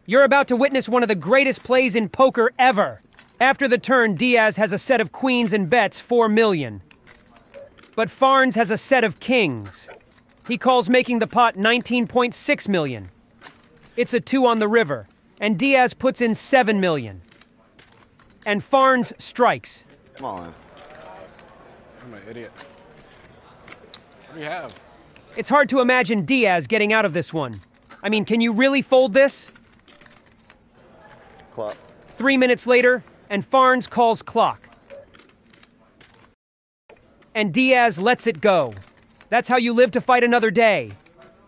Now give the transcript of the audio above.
You're about to witness one of the greatest plays in poker ever. After the turn, Diaz has a set of queens and bets 4 million. But Farnes has a set of kings. He calls making the pot 19.6 million. It's a 2 on the river, and Diaz puts in 7 million. And Farnes strikes. Come on. I'm an idiot. What do you have? It's hard to imagine Diaz getting out of this one. I mean, can you really fold this? Clock. 3 minutes later, and Farnes calls clock. And Diaz lets it go. That's how you live to fight another day.